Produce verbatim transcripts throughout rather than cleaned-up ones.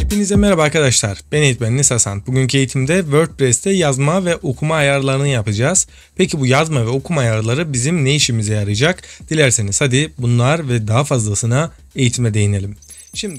Hepinize merhaba arkadaşlar. Ben eğitmen Hasan. Bugünkü eğitimde WordPress'te yazma ve okuma ayarlarını yapacağız. Peki bu yazma ve okuma ayarları bizim ne işimize yarayacak? Dilerseniz hadi bunlar ve daha fazlasına eğitime değinelim. Şimdi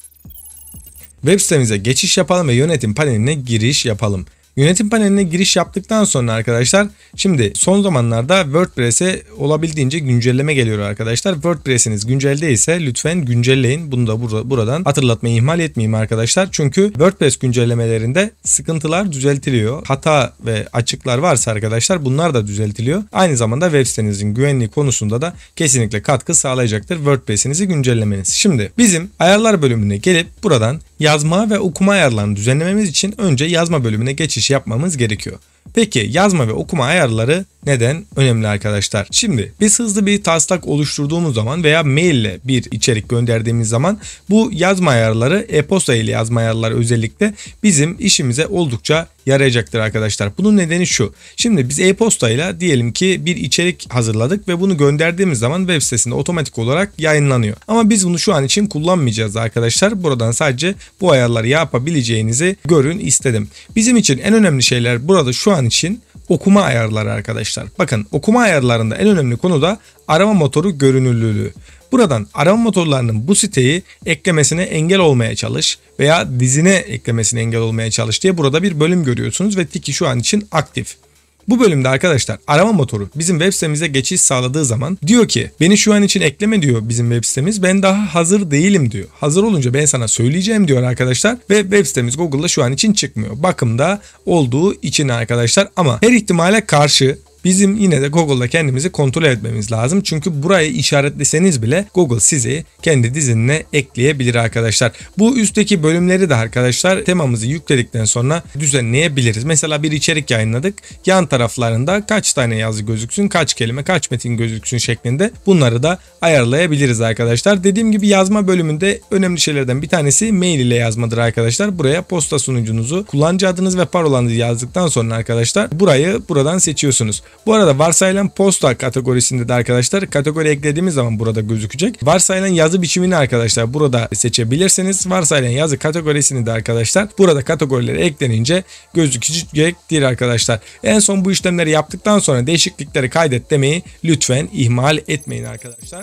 web sitemize geçiş yapalım ve yönetim paneline giriş yapalım. Yönetim paneline giriş yaptıktan sonra arkadaşlar, şimdi son zamanlarda WordPress'e olabildiğince güncelleme geliyor arkadaşlar. WordPress'iniz güncel değilse lütfen güncelleyin. Bunu da burada, buradan hatırlatmayı ihmal etmeyeyim arkadaşlar. Çünkü WordPress güncellemelerinde sıkıntılar düzeltiliyor. Hata ve açıklar varsa arkadaşlar bunlar da düzeltiliyor. Aynı zamanda web sitenizin güvenliği konusunda da kesinlikle katkı sağlayacaktır WordPress'inizi güncellemeniz. Şimdi bizim ayarlar bölümüne gelip buradan yazma ve okuma ayarlarını düzenlememiz için önce yazma bölümüne geçiş yapmamız gerekiyor. Peki yazma ve okuma ayarları neden önemli arkadaşlar? Şimdi biz hızlı bir taslak oluşturduğumuz zaman veya mail ile bir içerik gönderdiğimiz zaman bu yazma ayarları, e-posta ile yazma ayarları özellikle bizim işimize oldukça yarayacaktır arkadaşlar. Bunun nedeni şu. Şimdi biz e-posta ile diyelim ki bir içerik hazırladık ve bunu gönderdiğimiz zaman web sitesinde otomatik olarak yayınlanıyor. Ama biz bunu şu an için kullanmayacağız arkadaşlar. Buradan sadece bu ayarları yapabileceğinizi görün istedim. Bizim için en önemli şeyler burada şu an için okuma ayarları arkadaşlar. Bakın, okuma ayarlarında en önemli konu da arama motoru görünürlüğü. Buradan arama motorlarının bu siteyi eklemesine engel olmaya çalış veya dizine eklemesine engel olmaya çalış diye burada bir bölüm görüyorsunuz ve tiki şu an için aktif. Bu bölümde arkadaşlar arama motoru bizim web sitemize geçiş sağladığı zaman diyor ki beni şu an için ekleme diyor bizim web sitemiz, ben daha hazır değilim diyor. Hazır olunca ben sana söyleyeceğim diyor arkadaşlar ve web sitemiz Google'da şu an için çıkmıyor. Bakımda olduğu için arkadaşlar, ama her ihtimale karşı bizim yine de Google'da kendimizi kontrol etmemiz lazım. Çünkü burayı işaretleseniz bile Google sizi kendi dizinine ekleyebilir arkadaşlar. Bu üstteki bölümleri de arkadaşlar temamızı yükledikten sonra düzenleyebiliriz. Mesela bir içerik yayınladık. Yan taraflarında kaç tane yazı gözüksün, kaç kelime, kaç metin gözüksün şeklinde bunları da ayarlayabiliriz arkadaşlar. Dediğim gibi yazma bölümünde önemli şeylerden bir tanesi mail ile yazmadır arkadaşlar. Buraya posta sunucunuzu, kullanıcı adınız ve parolanızı yazdıktan sonra arkadaşlar burayı buradan seçiyorsunuz. Bu arada varsayılan posta kategorisinde de arkadaşlar kategori eklediğimiz zaman burada gözükecek. Varsayılan yazı biçimini arkadaşlar burada seçebilirsiniz. Varsayılan yazı kategorisini de arkadaşlar burada kategorileri eklenince gözükecektir arkadaşlar. En son bu işlemleri yaptıktan sonra değişiklikleri kaydet demeyi lütfen ihmal etmeyin arkadaşlar.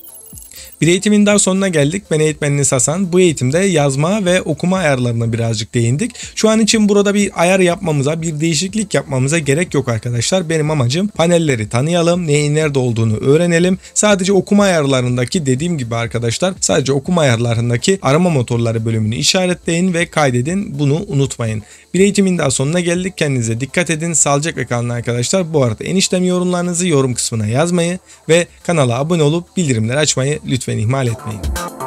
Bir eğitimin daha sonuna geldik. Ben eğitmen Hasan. Bu eğitimde yazma ve okuma ayarlarına birazcık değindik. Şu an için burada bir ayar yapmamıza, bir değişiklik yapmamıza gerek yok arkadaşlar. Benim amacım panelleri tanıyalım, neyin nerede olduğunu öğrenelim. Sadece okuma ayarlarındaki, dediğim gibi arkadaşlar, sadece okuma ayarlarındaki arama motorları bölümünü işaretleyin ve kaydedin. Bunu unutmayın. Bir eğitimin daha sonuna geldik. Kendinize dikkat edin. Sağlıcakla kalın arkadaşlar. Bu arada en işlem yorumlarınızı yorum kısmına yazmayı ve kanala abone olup bildirimleri açmayı lütfen ihmal etmeyin.